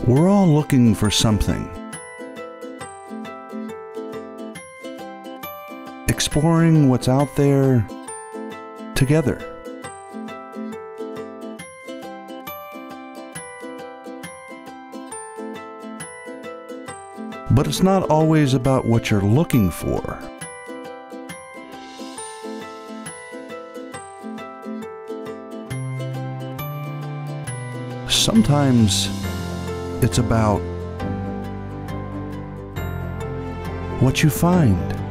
We're all looking for something. Exploring what's out there together. But it's not always about what you're looking for. Sometimes it's about what you find.